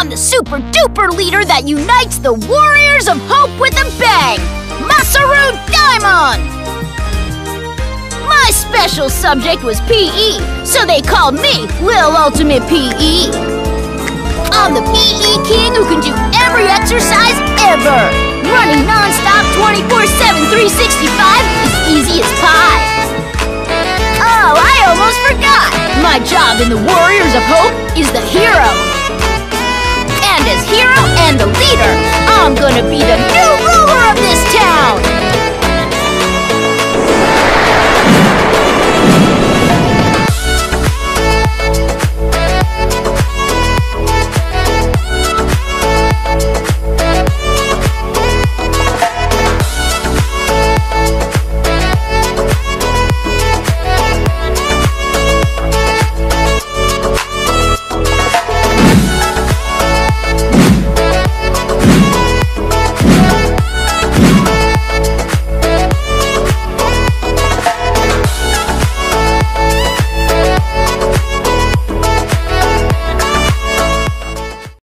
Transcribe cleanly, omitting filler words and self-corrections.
I'm the super-duper leader that unites the Warriors of Hope with a bang! Masaru Daimon! My special subject was P.E., so they called me Li'l Ultimate P.E. I'm the P.E. king who can do every exercise ever! Running non-stop 24/7 365 is easy as pie! Oh, I almost forgot! My job in the Warriors of Hope is the hero! And as hero and the leader, I'm gonna be the new ruler of this town!